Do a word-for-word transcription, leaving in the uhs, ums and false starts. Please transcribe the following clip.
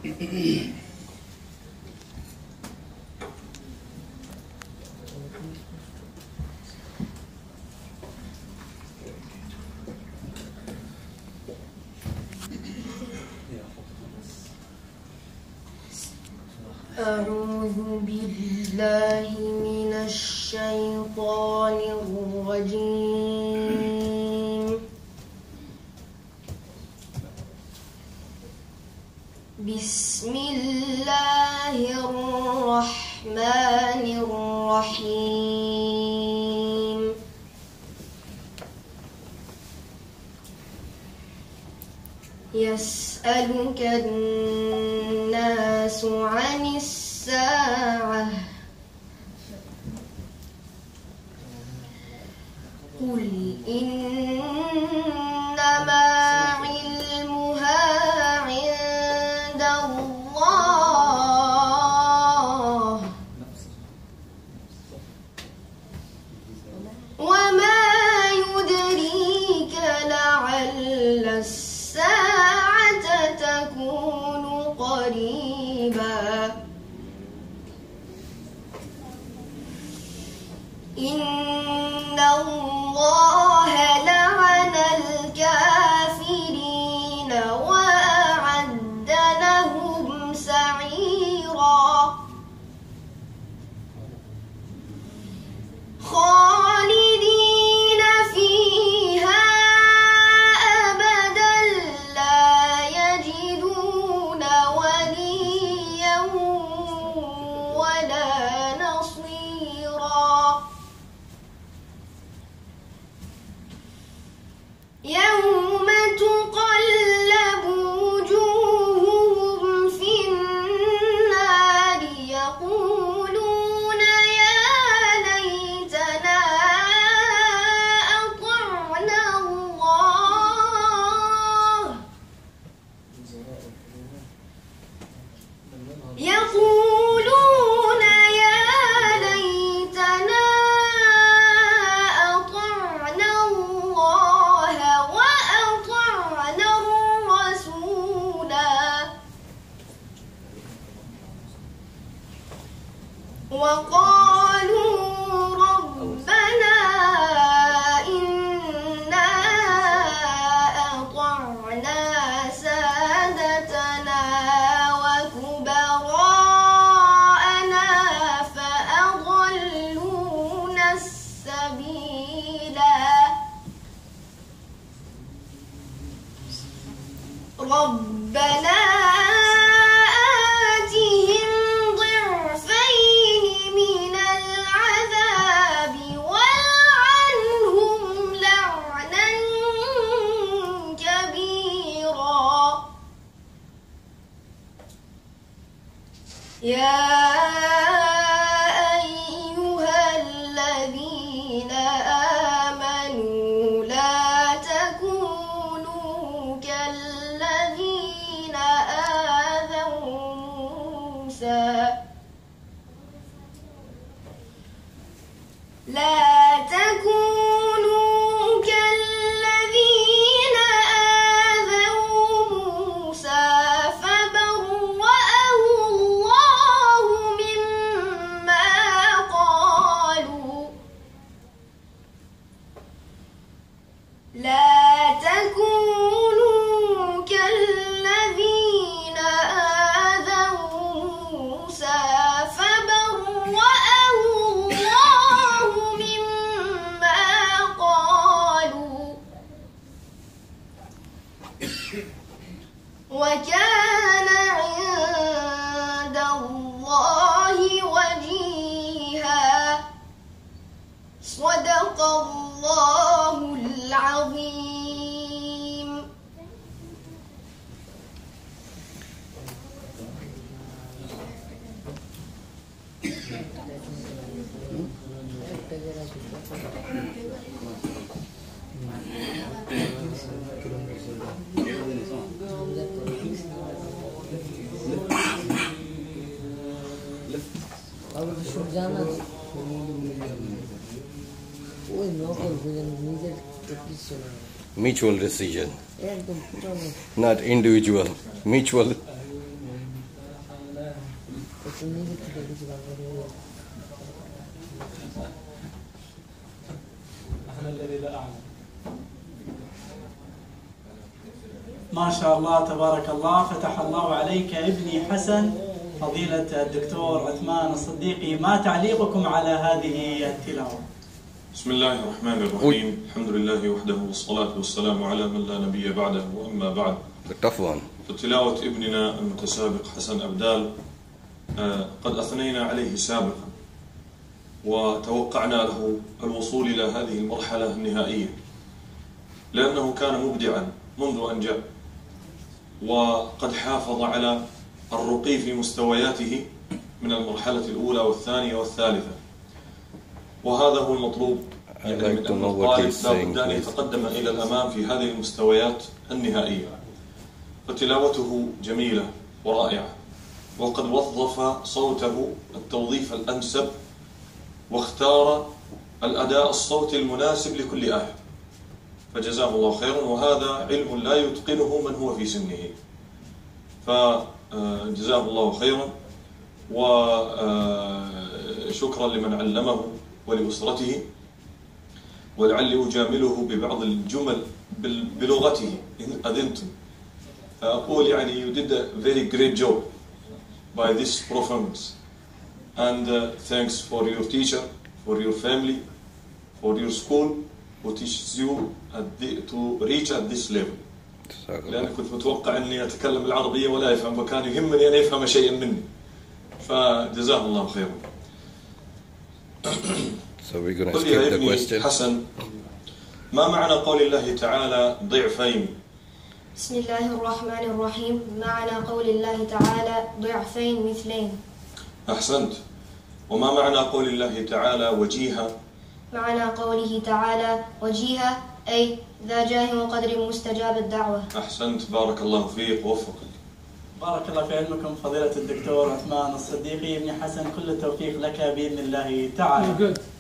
أعوذ بالله من الشيطان الرجيم. بسم الله الرحمن الرحيم. يسألك الناس عن الساعة قل إنما علمها عند الله وما يدريك لعل الساعة تكون قريبا. إن الله لعن الكافرين وأعد لهم سعيرا. خالدين فيها أبدا لا يجدون وليا ولا نصيرا. يوم تقلب وجوههم في النار يقولون يا ليتنا أطعنا الله يقولون يا ليتنا أطعنا الله وأطعنا الرسولا. وقالوا ربنا إنا أطعنا سادتنا وكبراءنا فأضلونا السبيلا. ربنا آتهم ضعفين من العذاب والعنهم لعنا كبيرا. يا أيها الذين آمنوا لا تكونوا كالذين آذوا موسى لا تكونوا كالذين آذوا موسى فبرأه الله مما قالوا. لا تكونوا كالذين آذوا موسى فبرأه الله مما قالوا وكان عند الله وجيها. صدق الله العظيم. Mutual decision, not individual, mutual. أنا الذي لا أعلم. ما شاء الله تبارك الله، فتح الله عليك ابني حسن. فضيلة الدكتور عثمان الصديقي، ما تعليقكم على هذه التلاوة؟ بسم الله الرحمن الرحيم. الحمد لله وحده والصلاة والسلام على من لا نبي بعده، وأما بعد. فتلاوة ابننا المتسابق حسن أبدال قد أثنينا عليه سابقا، وتوقعنا له الوصول إلى هذه المرحلة النهائية، لأنه كان مبدعا منذ أن جاء، وقد حافظ على الرقي في مستوياته من المرحلة الأولى والثانية والثالثة، وهذا هو المطلوب يعني من أن الطالب لابد أن يتقدم إلى الأمام في هذه المستويات النهائية. فتلاوته جميلة ورائعة، وقد وظف صوته التوظيف الأنسب، واختار الأداء الصوتي المناسب لكل آية، فجزاه الله خيرا. وهذا علم لا يتقنه من هو في سنه، فجزاه الله خيرا، وشكرا لمن علمه ولأسرته. ولعلي أجامله ببعض الجمل بلغته إن أذنتم، فأقول يعني you did a very great job by this performance, and uh, thanks for your teacher, for your family, for your school who teaches you at the, to reach at this level. لأن كنت متوقع أني أتكلم العربية ولا يفهم، وكان يهمني أن يفهم شيئا مني، فجزاه الله خيرا. So we're going to قل skip يا the ابني question. حسن، ما معنى قول الله تعالى ضعفين؟ بسم الله الرحمن الرحيم. معنى قول الله تعالى ضعفين مثلين. أحسنت. وما معنى قول الله تعالى وجيها؟ معنى قوله تعالى وجيها أي ذا جاه وقدر مستجاب الدعوة. أحسنت، بارك الله فيك ووفقك. بارك الله في علمكم فضيلة الدكتور عثمان الصديقي. ابن حسن، كل التوفيق لك بإذن الله تعالى.